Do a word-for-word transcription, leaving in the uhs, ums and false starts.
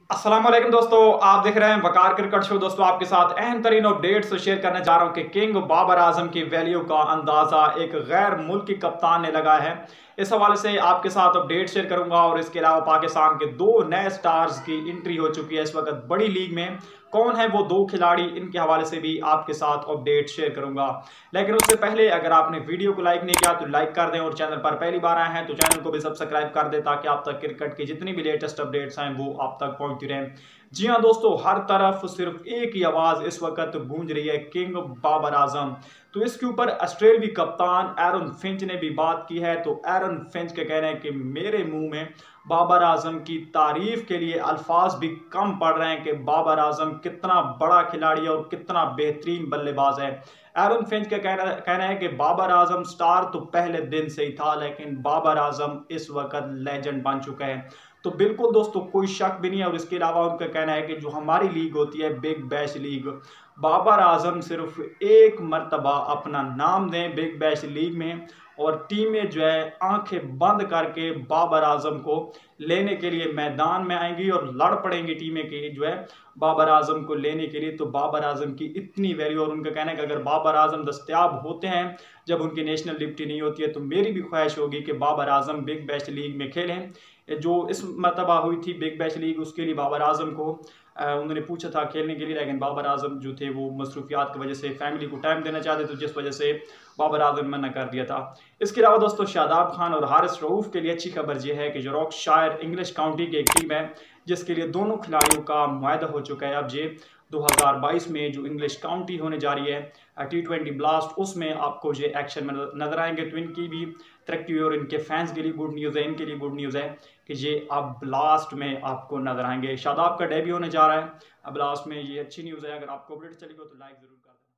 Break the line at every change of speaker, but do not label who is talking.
अस्सलाम वालेकुम दोस्तों, आप देख रहे हैं वकार क्रिकेट शो। दोस्तों आपके साथ अहम तरीन अपडेट्स शेयर करने जा रहा हूं कि किंग बाबर आजम की वैल्यू का अंदाजा एक गैर मुल्की कप्तान ने लगा है। इस हवाले से आपके साथ अपडेट शेयर करूंगा और इसके अलावा पाकिस्तान के दो नए स्टार्स की एंट्री हो चुकी है इस वक्त बड़ी लीग में। कौन है वो दो खिलाड़ी, इनके हवाले से भी आपके साथ अपडेट शेयर करूंगा। लेकिन उससे पहले अगर आपने वीडियो को लाइक नहीं किया तो लाइक कर दें और चैनल पर पहली बार आए हैं तो चैनल को भी सब्सक्राइब कर दें ताकि आप तक क्रिकेट की जितनी भी लेटेस्ट अपडेट्स हैं वो आप तक पहुंचती रहें। जी हाँ दोस्तों, हर तरफ सिर्फ एक ही आवाज इस वक्त गूंज रही है, किंग बाबर आजम। तो इसके ऊपर ऑस्ट्रेलियाई कप्तान एरन फिंच ने भी बात की है। तो एरन फिंच के कह रहे हैं कि मेरे मुंह में बाबर आजम की तारीफ के लिए अल्फाज भी कम पड़ रहे हैं कि बाबर आजम कितना बड़ा खिलाड़ी है और कितना बेहतरीन बल्लेबाज है। एरन फिंच का कहना कहना है कि बाबर आजम स्टार तो पहले दिन से ही था, लेकिन बाबर आजम इस वक्त लेजेंड बन चुका है। तो बिल्कुल दोस्तों कोई शक भी नहीं है। और इसके अलावा उनका कहना है कि जो हमारी लीग होती है big bash league, Babar Azam सिर्फ एक मर्तबा अपना नाम दें बिग बैश लीग में और टीमें जो है आंखें बंद करके बाबर आजम को लेने के लिए मैदान में आएंगी और लड़ पड़ेंगी टीमें की जो है बाबर आजम को लेने के लिए। तो बाबर आजम की इतनी वैल्यू, और उनका कहना है कि अगर बाबर आजम दस्तयाब होते हैं जब उनकी नेशनल लिबर्टी नहीं होती है तो मेरी भी ख्वाहिश होगी कि Babar Azam big bash league में खेलें। जो इस मरतबा हुई थी बिग बैश लीग, उसके लिए बाबर आजम को उन्होंने पूछा था खेलने के लिए, लेकिन बाबर आजम जो थे वो मसरूफियात की वजह से फैमिली को टाइम देना चाहते थे, जिस वजह से बाबर आजम मना कर दिया था। इसके अलावा दोस्तों शादाब खान और हारिस रऊफ के लिए अच्छी खबर यह है कि यॉर्कशायर इंग्लिश काउंटी की एक टीम है जिसके लिए दोनों खिलाड़ियों का मुआहदा हो चुका है। अब ये दो हज़ार बाईस में जो इंग्लिश काउंटी होने जा रही है टी ट्वेंटी ब्लास्ट, उसमें आपको ये एक्शन में नजर आएंगे। तो इनकी भी तरक्की हुई और इनके फैंस के लिए गुड न्यूज़ है, इनके लिए गुड न्यूज़ है कि ये अब ब्लास्ट में आपको नजर आएंगे। शादाब का डेब्यू होने जा रहा है अब ब्लास्ट में, ये अच्छी न्यूज़ है। अगर आपको अपडेट चली हो तो लाइक जरूर कर दें।